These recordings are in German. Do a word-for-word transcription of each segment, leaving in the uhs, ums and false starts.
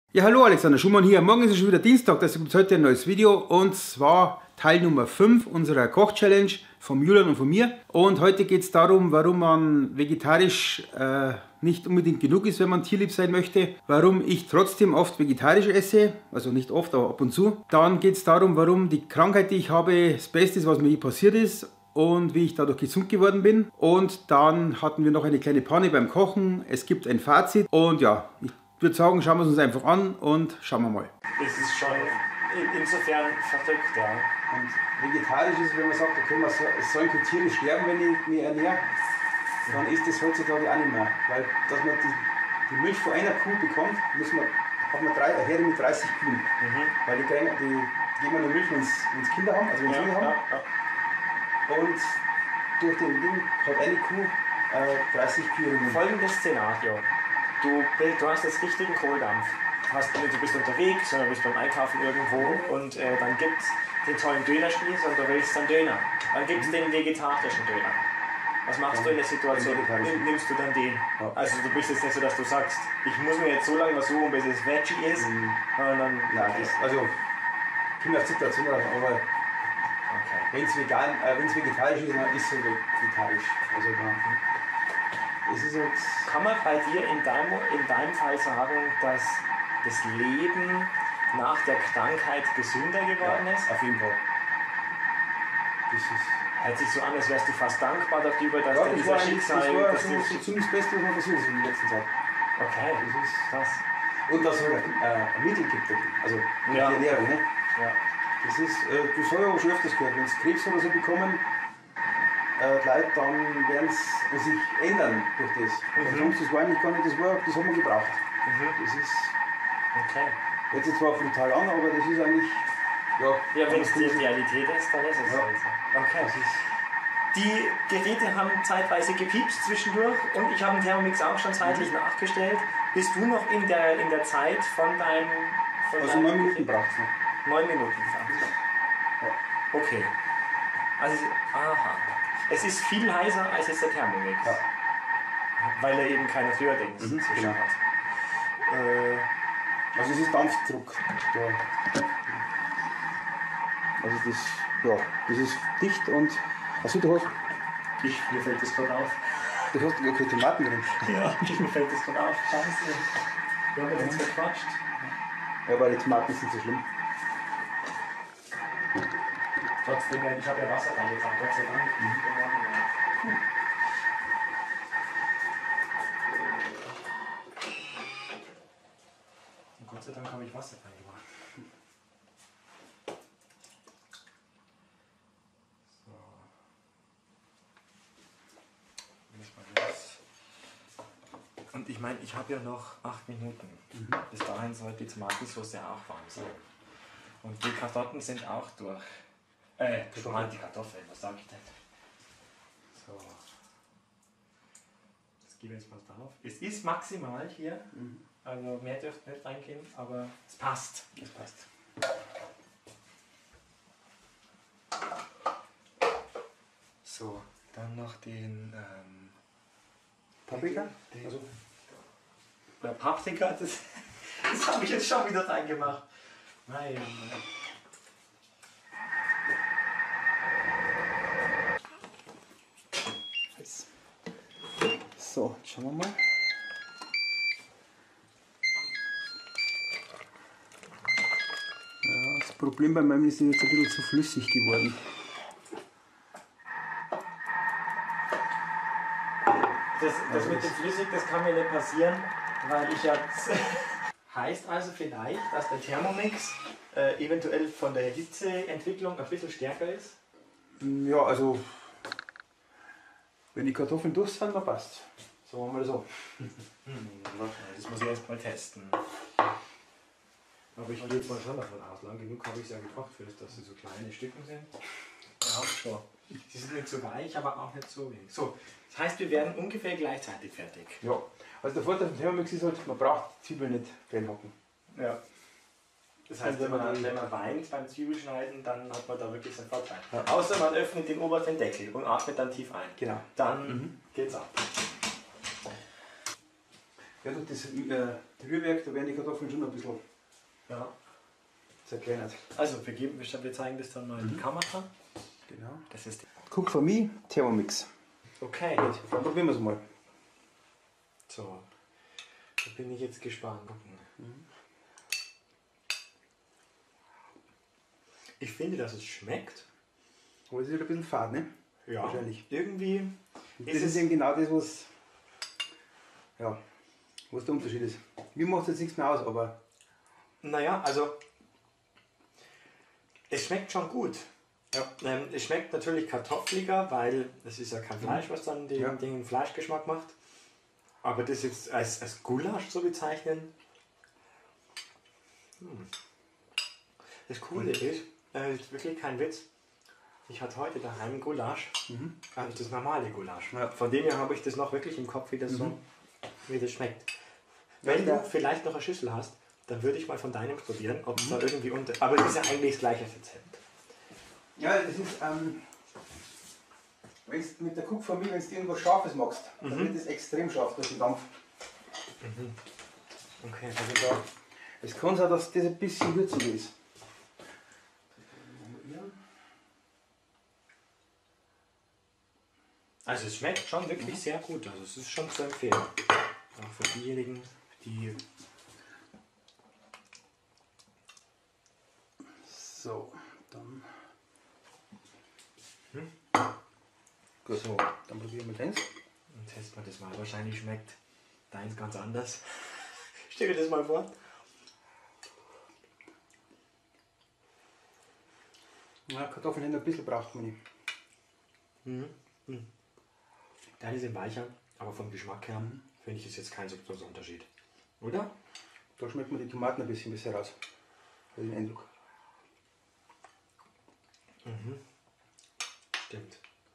Ja, hallo, Alexander Schumann hier. Morgen ist es schon wieder Dienstag, deshalb gibt es heute ein neues Video und zwar Teil Nummer fünf unserer Koch-Challenge von Julian und von mir. Und heute geht es darum, warum man vegetarisch äh, nicht unbedingt genug ist, wenn man tierlieb sein möchte. Warum ich trotzdem oft vegetarisch esse, also nicht oft, aber ab und zu. Dann geht es darum, warum die Krankheit, die ich habe, das Beste ist, was mir je passiert ist. Und wie ich dadurch gesund geworden bin. Und dann hatten wir noch eine kleine Panne beim Kochen. Es gibt ein Fazit und ja, ich Ich würde sagen, schauen wir es uns einfach an und schauen wir mal. Es ist schon insofern verrückt, ja. Und vegetarisch ist, wenn man sagt, okay, man soll, es sollen keine Tiere sterben, wenn ich mich ernähre, dann ist das heutzutage auch nicht mehr. Weil, dass man die, die Milch von einer Kuh bekommt, müssen wir, hat man drei, eine Herde mit dreißig Kühen. Mhm. Weil die, kriegen, die geben nur Milch, wenn sie Kinder haben, also wenn sie ja, Kinder haben. Ja, ja. Und durch den Ding hat eine Kuh äh, dreißig Kühe. Folgendes Szenario. Du, du hast jetzt richtigen Kohldampf. Hast, du bist unterwegs oder bist beim Einkaufen irgendwo und äh, dann gibt es den tollen Dönerspieß und du willst dann Döner. Dann gibt es den vegetarischen Döner. Was machst ja, du in der Situation? Nimm, nimmst du dann den? Ja. Also du bist jetzt nicht so, dass du sagst, ich muss mir jetzt so lange was suchen, bis es Veggie ist. Mhm. Und dann, Nein, das, also kommt auf die Situation drauf, aber okay. Wenn es vegan, äh, wenn es vegetarisch ist, dann ist es vegetarisch. Also dann, es ist jetzt kann man bei dir in deinem, in deinem Fall sagen, dass das Leben nach der Krankheit gesünder geworden ja, ist? Auf jeden Fall. Das ist hört sich so an, als wärst du fast dankbar darüber, dass ja, dir dieser Schicksal... Das war das so ziemlich das Beste, was man passiert ist in der letzten Zeit. Okay, das ist krass. Und dass es halt äh, ein Mittel gibt dagegen, also ja. die Ernährung. Ne? Ja. Das ist, äh, das habe ich aber schon öfters gehört, wenn sie Krebs oder so bekommen, äh, Leute, dann werden sie sich ändern durch das. Mhm. Sonst, das war eigentlich gar nicht, das, war, das haben wir gebraucht. Mhm. Das ist... Okay. Hört sich zwar brutal an, aber das ist eigentlich... Ja, ja wenn es die Realität ist, dann ist es ja. so. Okay. Das ist die Geräte haben zeitweise gepiepst zwischendurch und ich habe den Thermomix auch schon zeitlich mhm. nachgestellt. Bist du noch in der, in der Zeit von deinem... Von also neun Minuten braucht es noch. Neun Minuten ja. Okay. Also, aha. Es ist viel heißer als jetzt der Thermomix. Ja. Weil er eben keine Früherdings mhm, zwischen genau. hat. Äh, also es ist Dampfdruck. Ja. Also das, ja, das ist dicht und... Achso, du hast... Ich, mir fällt das gerade auf. Du hast okay, Tomaten drin. Ja, mir fällt das gerade auf. Scheiße. Wir haben jetzt verquatscht. Ja, aber die Tomaten sind so schlimm. Trotzdem, ich habe ja Wasser reingetan, Gott sei Dank. Mhm. Und Gott sei Dank habe ich Wasser reingemacht. So. Und ich meine, ich habe ja noch acht Minuten. Mhm. Bis dahin sollte die Tomatensauce auch warm sein. Und die Karotten sind auch durch. Äh, die Kartoffeln, was sag ich denn? So. Das gebe ich jetzt mal drauf. Es ist maximal hier, mhm. also mehr dürfte nicht reingehen, aber es passt. Es passt. So, dann noch den ähm, Paprika? Den, also, der Paprika, das, das habe ich jetzt schon wieder reingemacht. Nein, nein. So, schauen wir mal. Ja, das Problem bei meinem ist, jetzt ein bisschen zu flüssig geworden. Das, das mit dem Flüssig, das kann mir nicht passieren, weil ich jetzt... Heißt also vielleicht, dass der Thermomix äh, eventuell von der Hitzeentwicklung ein bisschen stärker ist? Ja, also... Wenn die Kartoffeln durch sind, dann passt. So machen wir das so. Das muss ich erst mal testen. Aber ich gehe jetzt mal schon davon aus. Lang genug habe ich es ja gekocht, für das, dass sie so kleine Stücken sind. Ja, schon. Sie sind nicht so weich, aber auch nicht so wenig. So, das heißt, wir werden ungefähr gleichzeitig fertig. Ja. Also der Vorteil vom Thermomix ist halt, man braucht Zwiebeln nicht reinhacken. Ja. Das heißt, wenn man, wenn man weint beim Zwiebelschneiden, dann hat man da wirklich seinen Vorteil. Ja. Außer man öffnet den obersten Deckel und atmet dann tief ein. Genau. Dann mhm. geht's ab. Ja, durch das äh, Rührwerk, da werden die Kartoffeln schon ein bisschen Ja. zerkleinert. Also wir, geben, wir zeigen das dann mal in die Kamera. Genau. Das ist Cook for me, Thermomix. okay. Dann probieren wir es mal. So, da bin ich jetzt gespannt. Gucken. Mhm. Ich finde, dass es schmeckt. Aber es ist ein bisschen fad, ne? Ja. Wahrscheinlich. Irgendwie Das ist ist es eben genau das, was, ja, was der Unterschied ist. Mir macht es jetzt nichts mehr aus, aber Naja, also es schmeckt schon gut. ja. Ähm, es schmeckt natürlich kartoffeliger, weil es ist ja kein Fleisch, was dann den, Ja. den Fleischgeschmack macht. Aber das jetzt als, als Gulasch zu bezeichnen. Hm. Das Coole ist, äh, ist wirklich kein Witz. Ich hatte heute daheim Gulasch, Mhm. also das normale Gulasch. Ja. Von dem her habe ich das noch wirklich im Kopf, wie das, so, wie das schmeckt. Ja, Wenn ja. du vielleicht noch eine Schüssel hast, dann würde ich mal von deinem probieren, ob es da irgendwie unter... Aber es ist ja eigentlich das gleiche Rezept. Ja, das ist, ähm, wenn du mit der Cook for me, wenn du irgendwas Scharfes machst, dann Mhm. wird es extrem scharf durch den Dampf. Okay. Also da, es kann sein, dass das ein bisschen würziger ist. Also es schmeckt schon wirklich sehr gut. Also es ist schon zu empfehlen. Auch für diejenigen, die... So, dann. Hm? Gut, So, dann probieren wir deins. dann testen wir das mal. Wahrscheinlich schmeckt deins ganz anders. Stell dir das mal vor. Ja, Kartoffeln hätten ein bisschen braucht man nicht. Mhm. Mhm. Deine sind weicher, aber vom Geschmack her finde ich es jetzt kein so großer Unterschied. Oder? Da schmeckt man die Tomaten ein bisschen besser raus. Für den Eindruck. Stimmt.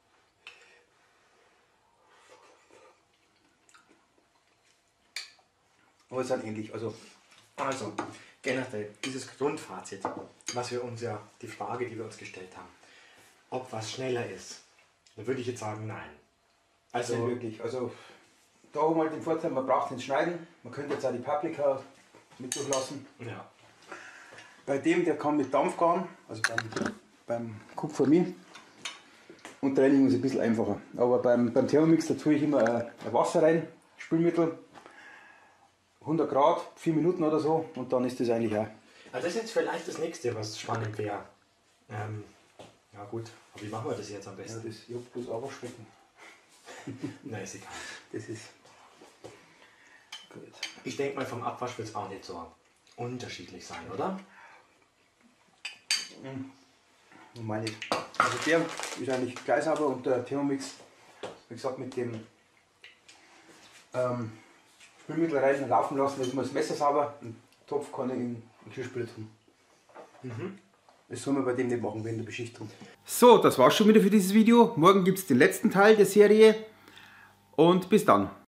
Aber es sind ähnlich. Also, Also, generell dieses Grundfazit, was wir uns ja, die Frage, die wir uns gestellt haben, ob was schneller ist, da würde ich jetzt sagen, nein. also Also, wirklich. Also, da haben wir halt den Vorteil, man braucht es nicht schneiden. Man könnte jetzt auch die Paprika mit durchlassen. ja. Bei dem, der kann mit Dampf garen, also beim, beim Cook for me. Und der Reinigung ist ein bisschen einfacher. Aber beim, beim Thermomix, da tue ich immer ein, ein Wasser rein, Spülmittel, hundert Grad, vier Minuten oder so, und dann ist das eigentlich auch. Also das ist jetzt vielleicht das nächste, was spannend wäre. Ähm, ja gut, aber wie machen wir das jetzt am Ja, besten? das juckt bloß aber schmecken. Na, ist egal. Das ist gut. Ich denke mal, vom Abwasch wird es auch nicht so unterschiedlich sein, oder? Normal nicht. Also der ist eigentlich gleich sauber und der Thermomix, wie gesagt, mit dem ähm, Spülmittel rein und laufen lassen, dann ist das Messer sauber, den Topf kann ich in den Geschirrspüler tun. Mhm. Das soll man bei dem nicht machen, wegen der Beschichtung. So, das war's schon wieder für dieses Video. Morgen gibt es den letzten Teil der Serie und bis dann.